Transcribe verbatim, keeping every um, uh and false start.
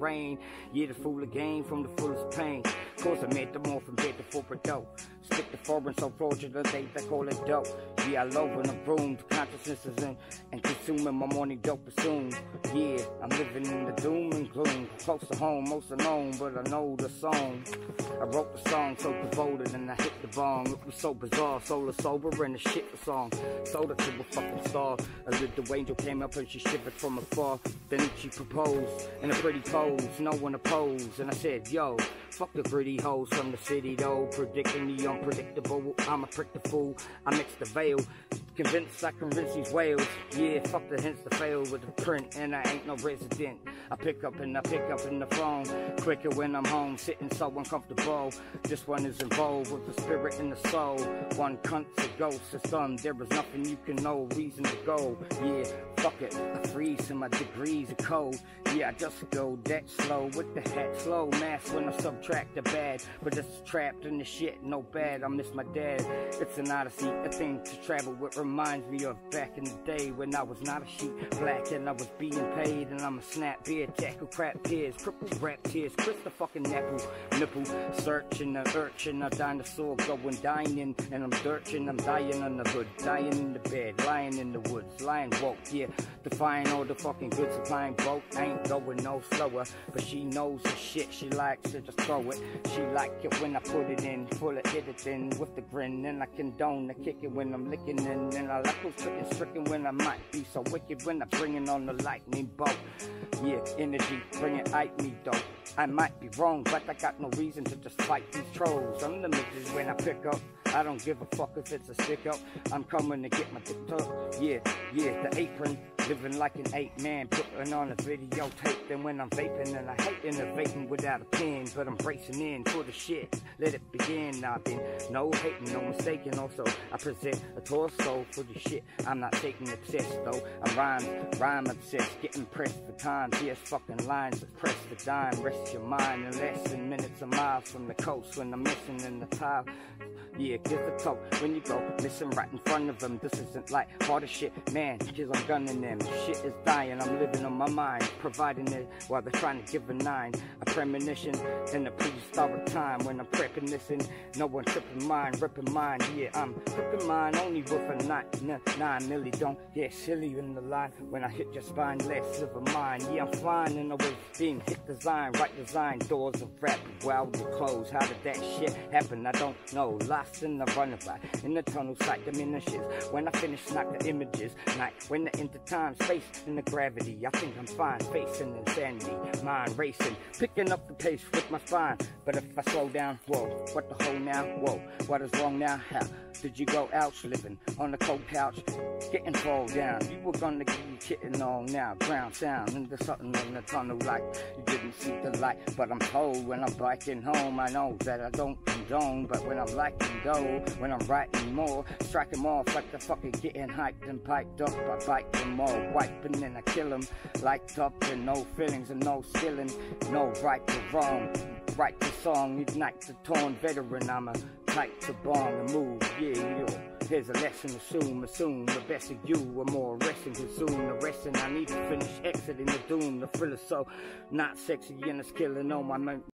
rain. Yeah, the fool again from the fullest pain. Cause I made them all from bed to full dope. Stick the foreign so fraudulent they, they call it dope. Yeah, I love when I'm groomed, consciousness is in and consuming my morning dope soon. Yeah, I'm living in the doom and gloom, close to home, most alone, but I know the song. I wrote the song so devoted and I hit the bong. It was so bizarre, solar sober and the shit the song. Sold it to a fucking star. A little angel came up and she shivered from afar. Then she proposed in a pretty pose, no one opposed. And I said, yo, fuck the gritty hoes from the city though. Predicting the unpredictable, I'm a prick the fool. I mix the veil, convinced I convince these whales. Yeah, fuck the hints to fail with the print. And I ain't no resident. I pick up and I pick up in the phone. Quicker when I'm home, sitting so uncomfortable. This one is involved with the spirit and the soul. One cunt's a ghost, it's done. There is nothing you can know, reason to go. Yeah, fuck it, I freeze in my degrees of cold. Yeah, I just go that slow with the hat slow. Mass when I subtract the bad, but it's trapped in the shit, no bad. I miss my dad. It's an odyssey, a thing to travel with. Reminds me of back in the day when I was not a sheet black and I was being paid. And I'm a snap beard, tackle crap tears, cripple rap tears, Chris the fucking nipple, nipple, searching the urchin, a dinosaur going dying, and I'm dirching, I'm dying on the hood, dying in the bed, lying in the woods, lying woke, yeah, defying all the fucking good supplying broke, ain't going no slower, but she knows the shit, she likes to just throw it, she like it when I put it in, full of hit it in with the grin, and I condone the kicking when I'm licking in, and I like those tricking stricken when I might be so wicked when I'm bringing on the lightning bolt, yeah, energy, bring it at me though, I might be wrong, but I got no reason to just fight these trolls, I'm the midges when I pick up, I don't give a fuck if it's a stick up, I'm coming to get my dick up, yeah, yeah, the apron, living like an ape man, putting on a videotape, then when I'm vaping, and I hate innovating without a pen, but I'm bracing in for the shit, let it begin, I've been no hating, no mistaking, also, I present a torso for the shit, I'm not taking obsessed though, I rhyme, rhyme obsessed, getting pressed for time, yes, fucking lines, that press the dime, rest your mind, in less than minutes or miles from the coast, when I'm missing in the tile, yeah, give the talk, when you go missing right in front of them, this isn't like hard as shit, man, cause I'm gunning them, shit is dying, I'm living on my mind, providing it while they're trying to give a nine, a premonition in a prehistoric time, when I'm prepping this in, no one tripping mine, ripping mine, yeah, I'm tripping mine only with a nine, nine milli, don't get silly in the line, when I hit your spine, less of a mind, yeah, I'm flying in the way, being hit design, right design, doors of rap, wow, you close, how did that shit happen, I don't know, lost in the runabout, in the tunnel, sight diminishes, when I finish, knock the images, night, when the into time, space, and the gravity, I think I'm fine, facing insanity, mind racing, picking up the pace with my spine, but if I slow down, whoa, what the hell now, whoa, what is wrong now, how did you go out living on the cold couch, getting fall down, you were gonna get you kidding on now, ground sound, into something in the tunnel light, you didn't see the light, but I'm told when I'm biking home, I know that I don't condone, but when I'm liking dough, when I'm writing more, striking off like the fucking getting hyped and piped up, I bite them all, wiping and I kill them, like up and no feelings and no skilling, no right to wrong, write the song, ignite the torn veteran, I'm a type to bomb and move, yeah, yo. Here's a lesson, assume, assume the best of you are more resting, consume the resting, I need to finish exiting the doom, the thriller so not sexy and it's killing all my